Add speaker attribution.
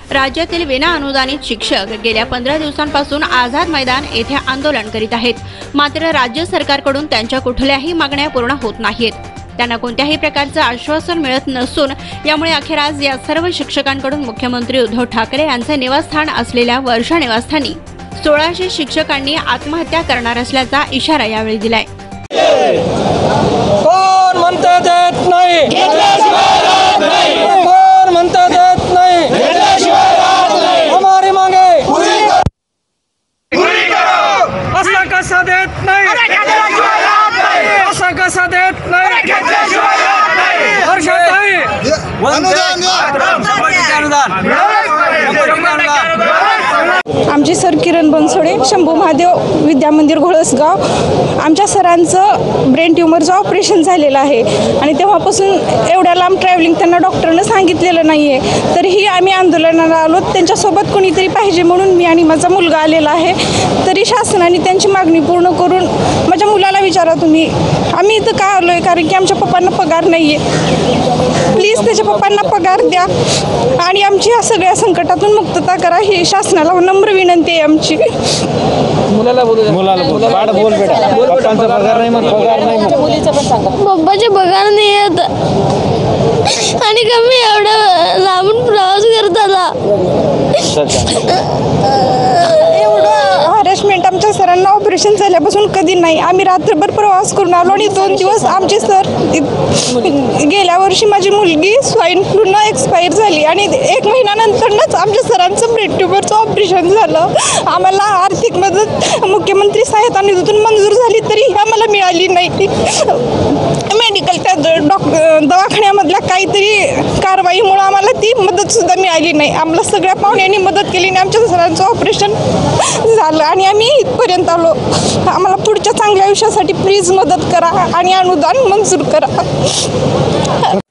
Speaker 1: राज्यातील विना अनुदानित शिक्षक गेल्या 15 दिवसांपासून आझाद मैदान येथे आंदोलन करीत आहेत। मात्र राज्य सरकारकडून त्यांच्या कुठल्याही मागण्या पूर्ण होत नाहीत। त्यांना कोणत्याही प्रकारचं आश्वासन मिळत नसून यामुळे अखेर आज या सर्व शिक्षकांकडून मुख्यमंत्री उद्धव ठाकरे यांचे निवासस्थान असलेल्या वर्षा निवासस्थानी 1600 शिक्षकांनी आत्महत्या करणार असल्याचा इशारा यावेळी दिलाय।
Speaker 2: कोण म्हणता देत नाही, कोण म्हणता देत नाही, हमारी मांगे असा कसा देत नाही, असा कसा देत नाही, वर्षाताई
Speaker 3: आमचे सर किरण बनसोडे, शंभू महादेव विद्या मंदिर घोळसगाव। आमच्या सरांचं ब्रेन ट्यूमरचं ऑपरेशन झालेलं आहे आणि तेव्हापासून एवढ्या लांब ट्रॅव्हलिंग त्यांना डॉक्टरनं सांगितलेलं नाही आहे। तरीही आम्ही आंदोलनाला आलो, त्यांच्यासोबत कोणीतरी पाहिजे म्हणून मी आणि माझा मुलगा आलेला आहे। तरी शासनाने त्यांची मागणी पूर्ण करून माझ्या मुलाला विचारा तुम्ही, आम्ही इथं का आलो आहे कारण की आमच्या पप्पांना पगार नाही आहे। प्लीज त्याच्या पप्पांना पगार द्या आणि आमची या सगळ्या संकटातून मुक्तता करा, ही शासनाला नम्र विनंती आहे आमची।
Speaker 2: मुलाला बोल बेटा, पप्पांचा पगार नाही, मग पगार नाही,
Speaker 4: पप्पाचे पगार नाही येत आणि कमी एवढं लांबून प्रवास करताना
Speaker 3: हॅरेसमेंट आमच्या सरांना ऑपरेशन झाल्यापासून कधी नाही। आम्ही रात्रभर प्रवास करून आलो आणि 2 दिवस आमचे सर, गेल्या वर्षी माझी मुलगी स्वाईन फ्लूनं एक्सपायर झाली आणि 1 महिन्यानंतरच आमच्या सरांचं ब्रेन ट्यूमरचं ऑपरेशन झालं। आम्हाला आर्थिक मदत मुख्यमंत्री सहायता निधीतून मंजूर झाली तरी आम्हाला मिळाली नाही। मेडिकल त्या दवाखान्यामधल्या काहीतरी कारवाईमुळे आम्हाला ती मदतसुद्धा मिळाली नाही। आम्हाला सगळ्या पाहुण्यांनी मदत केली आणि आमच्या सरांचं ऑपरेशन झालं आणि आम्ही इथपर्यंत आलो। आम्हाला पुढच्या चांगल्या आयुष्यासाठी प्लीज मदत करा आणि अनुदान मंजूर करा।